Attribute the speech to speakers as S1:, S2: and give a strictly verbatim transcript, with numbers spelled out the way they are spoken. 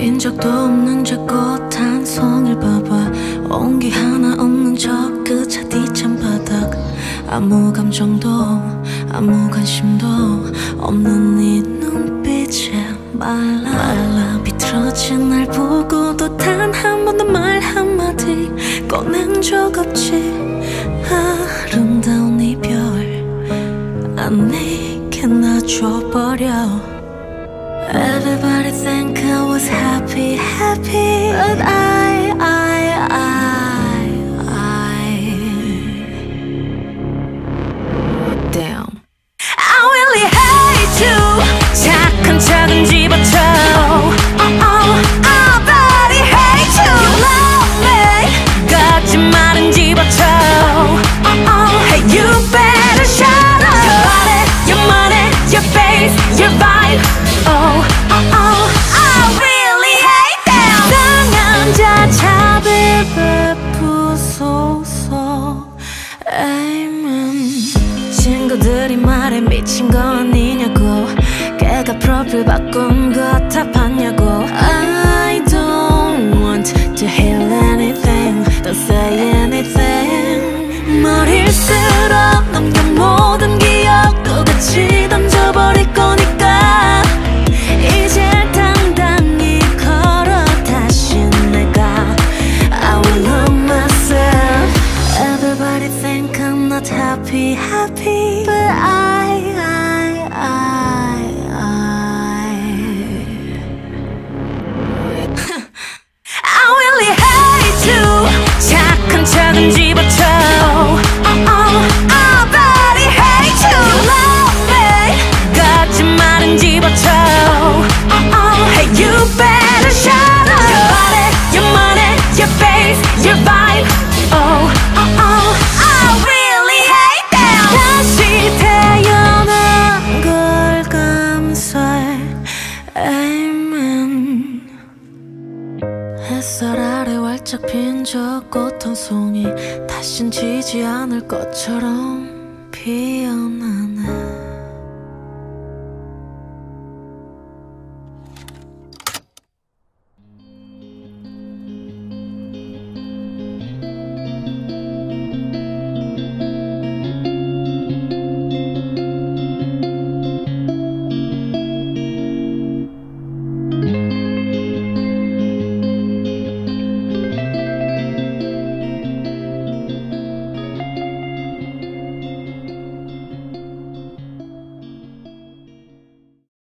S1: 핀 적도 없는 저 꽃 한 송이를 봐봐. 온기 하나 없는 저 끝차 뒤찬 바닥. 아무 감정도 아무 관심도 없는 네 눈빛에 말라 말라 비틀어진 날 보고도 단 한 번도 말 한마디 꺼낸 적 없지. 아름다운 이별 안 내게 놔줘버려. Everybody think I was happy, happy, but I, I, I, I Damn I really hate you. 착한 척은 집어쳐. Oh, oh, I bloody hate you. You love me. 거짓말은 집어쳐. Oh, oh, hey you better shut up. Your body, your money, your face, your vibe. Oh, oh, oh, I really hate them. 강한 자차들 베푸소서. Amen. 친구들이 말해 미친 거 아니냐고. 걔가 프로필 바꾼 거 다 봤냐고. I don't want to hear anything. Don't say anything. 머릿수로 넘긴 모든 기억도 같이 던져버릴 거니까. 이제 당당히 걸어 다시 내가 I will love myself. Everybody think I'm not happy, happy, but I, I, I, I I really hate you. 착한 척은 집어쳐. Oh, oh, I bloody hate you. You love me. 거짓말은 집어쳐. Oh, oh, hey you better shut up. Your body, your money, your face, your vibe. Oh, oh, oh, I really hate them. 다시 태어난 걸 감사해. Amen. 햇살 아래 활짝 핀 저 꽃 한 송이 다신 지지 않을 것처럼 피어나네.